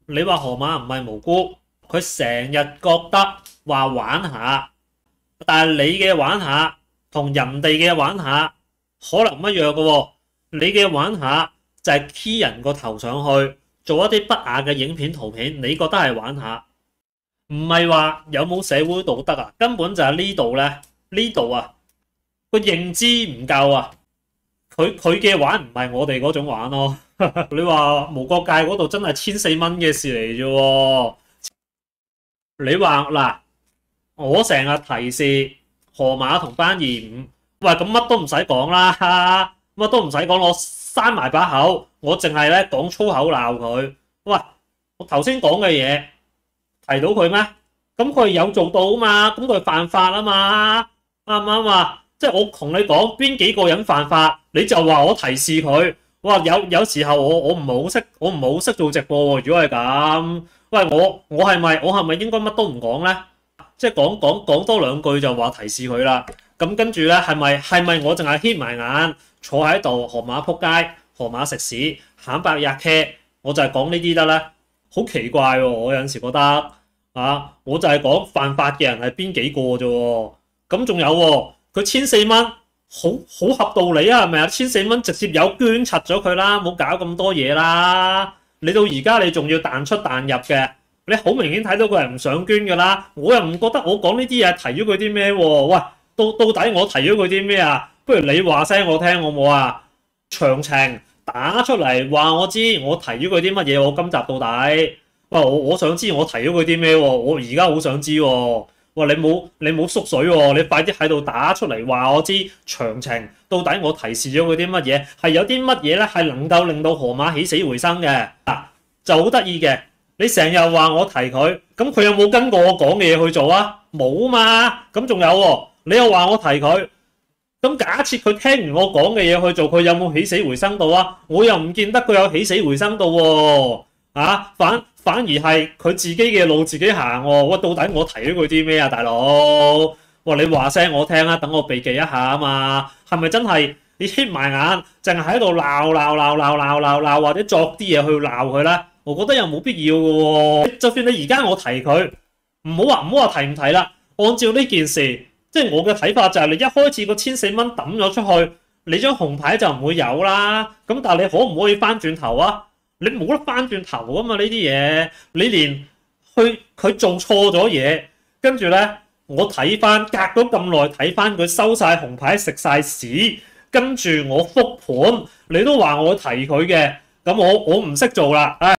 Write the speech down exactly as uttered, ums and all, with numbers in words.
你話河馬唔係無辜，佢成日覺得話玩下，但係你嘅玩下同人哋嘅玩下可能唔一樣嘅喎。你嘅玩下就係 key 人個頭上去，做一啲不雅嘅影片圖片，你覺得係玩下，唔係話有冇社會道德啊？根本就係呢度咧，呢度啊個認知唔夠啊！佢佢嘅玩唔係我哋嗰種玩咯。你話無國界嗰度真係千四蚊嘅事嚟啫喎。你話嗱，我成日提示河馬同班二五，喂咁乜都唔使講啦，乜都唔使講，我閂埋把口，我淨係咧講粗口鬧佢。喂，我頭先講嘅嘢提到佢咩？咁佢有做到啊嘛，咁佢犯法啊嘛，啱唔啱啊？即係我同你講邊幾個人犯法，你就話我提示佢。哇，有有時候我我唔係好識，我唔係好識做直播喎。如果係咁，喂我我係咪我係咪應該乜都唔講咧？即係講講講多兩句就話提示佢啦。咁跟住咧係咪係咪我淨係瞇埋眼坐喺度河馬撲街，河馬食屎，慘白日劇，我就係講呢啲得咧？好奇怪喎！我有陣時覺得啊，我就係講犯法嘅人係邊幾個啫喎？咁仲有喎，佢千四蚊。好好合道理啊，係咪啊？千四蚊直接有捐柒咗佢啦，冇搞咁多嘢啦。你到而家你仲要彈出彈入嘅，你好明顯睇到佢係唔想捐噶啦。我又唔覺得我講呢啲嘢提咗佢啲咩喎？喂，到到底我提咗佢啲咩啊？不如你話聲我聽好冇啊？詳情打出嚟話我知，我提咗佢啲乜嘢？我今集到底，喂，我我想知我提咗佢啲咩喎？我而家好想知喎。哇！你冇你冇縮水喎，你快啲喺度打出嚟話我知詳情，到底我提示咗佢啲乜嘢？係有啲乜嘢咧係能夠令到河馬起死回生嘅？嗱，就好得意嘅。你成日話我提佢，咁佢有冇跟過我講嘅嘢去做啊？冇嘛。咁仲有喎，你又話我提佢，咁假設佢聽完我講嘅嘢去做，佢有冇起死回生到啊？我又唔見得佢有起死回生到喎。啊，反反而係佢自己嘅路自己行喎。喂，到底我提咗佢啲咩啊，大佬？哇，你話聲我聽啊，等我避忌一下啊嘛。係咪真係你瞇埋眼，淨係喺度鬧鬧鬧鬧鬧鬧鬧，或者作啲嘢去鬧佢咧？我覺得又冇必要嘅喎。就算你而家我提佢，唔好話唔好話提唔提啦。按照呢件事，即係我嘅睇法就係你一開始個千四蚊抌咗出去，你張紅牌就唔會有啦。咁但係你可唔可以翻轉頭啊？你冇得翻轉頭噶嘛，呢啲嘢，你連去佢做錯咗嘢，跟住咧我睇翻隔咗咁耐睇翻佢收晒紅牌食晒屎，跟住我復盤，你都話我提佢嘅，咁我我唔識做啦。